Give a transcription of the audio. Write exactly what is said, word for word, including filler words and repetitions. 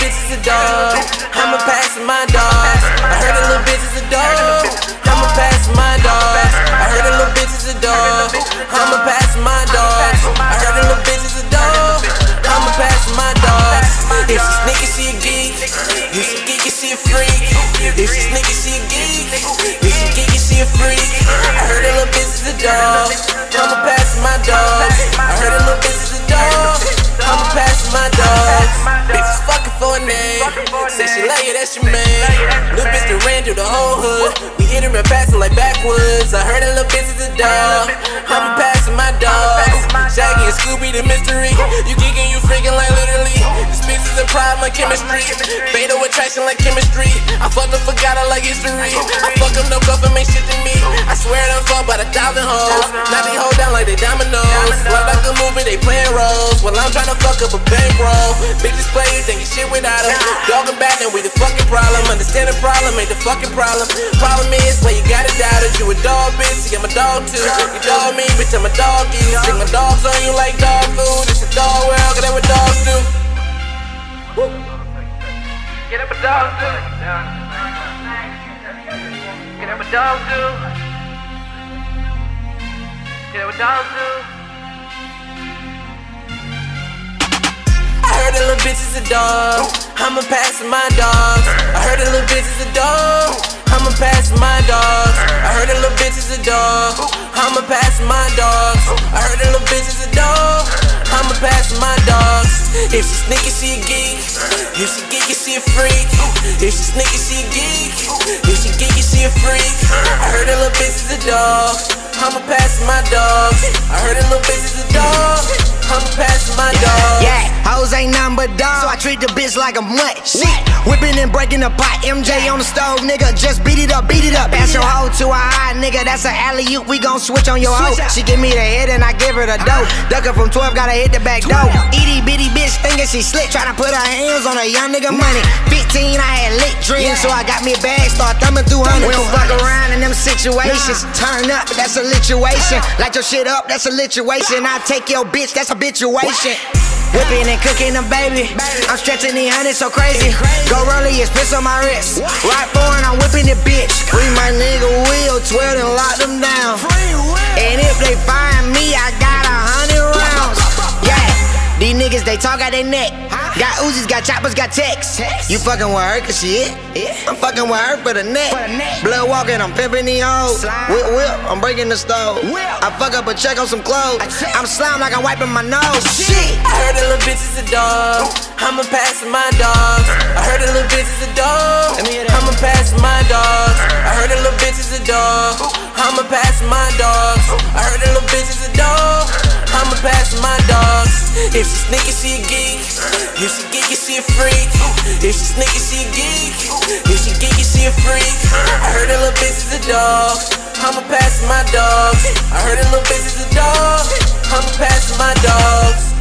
bitch is a dog. I'ma pass my dogs. I heard a little bitch is a dog. I'ma pass my dogs. I heard a little bitch is a dog. I'ma pass my dogs. I heard a little bitch is a dog. I'ma pass my dogs. If she sneaky, she a geek. If she geeky, she a freak. If she sneaky, she a geek. If she geeky, she a freak. I heard a little bitch is a dog. I'ma pass my dogs. I heard a little bitch is a dog. I'ma pass my dogs. Bitches fucking for a name. Say she love you, that's your man. Little bitch that ran through the whole hood. We hit her and pass her like backwoods. I heard a little bitch is a dog. I'ma pass my dogs. Shaggy and Scooby the mystery. You geeking, you freaking like literally. This bitch is a problem like chemistry. Fatal attraction like chemistry. I fucked up, forgot I like history. I fuck them, no cuffin', make shit to me. I swear I'm fucked by a thousand hoes. Now they hold down like they dominoes. Like like a movie, they playing roles. While I'm trying to fuck up a bankroll. Bitches play you, thinking shit without them. Dog and bad, then we the fucking problem. Understand the problem, ain't the fucking problem. Problem is, where you gotta doubt it. You a dog, bitch, you got my dog too. You dog me, bitch, I'm a dog you. Stick my dogs on you like dog food. It's a dog world, cause that's what dogs do. Woo. Get up a dog do. Get up a dog do. Get up a dog do. I heard a little bitch is a dog. I'ma pass my dogs. I heard a little bitch is a dog. I'ma pass my dogs. I heard a little bitch is a dog. I'ma pass my dogs. I heard a little bitch is a dog. I'ma pass my dogs. If she sneaky, she a geek. If she geeky, she a freak. If she sneaky, she a geek. If she geeky, she a freak. I heard a little bitch is a dog. I'ma pass my dogs. I heard a little bitch is a dog. I'ma pass my dogs. Yeah, hoes ain't nothing but dogs, so I treat the bitch like a mutt. Shit, whipping and breaking the pot. M J on the stove, nigga, just beat it up, beat it up. Pass your hoe to a high, nigga, that's a alley-oop. We gon' switch on your hoe. She give me the head and I give her the dough. Duck her from twelve, gotta hit the back door. Itty bitty bitch thinking she slick, tryna put her hands on a young nigga money. Fifteen, I had lit dreams, so I got me a bag, start thumbing through hundred. We don't fuck around in them situations. Turn up, that's a lituation. Light your shit up, that's a lituation. I take your bitch, that's a habituation. Whipping and cooking them, baby. I'm stretching these hundreds so crazy. Go rollie, it's piss on my wrist. Right foreign, I'm whipping the bitch. Free my nigga Will, twelve and lock them down. And if they find me, I got a hundred rounds. Yeah, these niggas, they talk out their neck. Got Uzis, got choppers, got texts. You fucking with her cause she it. I'm fucking with her for the neck. Blood walking, I'm pimping these hoes. Whip, whip, I'm breaking the stove. I fuck up a check on some clothes. I'm slime like I'm wiping my nose. Shit. I heard a little bitch is a dog. I'ma pass my dogs. I heard a little bitch is a dog. I'ma pass my dogs. I heard a little bitch is a dog. I'ma pass my dogs. I heard a little bitch is a dog. I'ma pass my dogs. If she sneaky, she a geek. If she geeky, she a freak. If she sneaky, she a geek. If she geeky, she a freak. I heard a little bitch is a dog. I'ma pass my dogs. I heard a little bitch is a dog. I'ma pass my dogs.